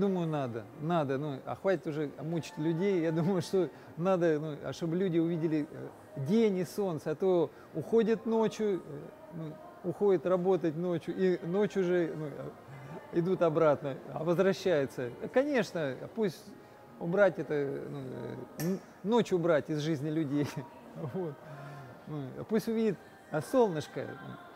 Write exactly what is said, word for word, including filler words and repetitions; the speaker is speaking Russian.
думаю, надо, надо, ну, а хватит уже мучить людей. Я думаю, что надо, ну, а чтобы люди увидели день и солнце, а то уходят ночью, ну, уходят работать ночью, и ночью уже ну, идут обратно, а возвращаются. Конечно, пусть убрать это, ну, ночь убрать из жизни людей. Вот. Ну, пусть увидит солнышко.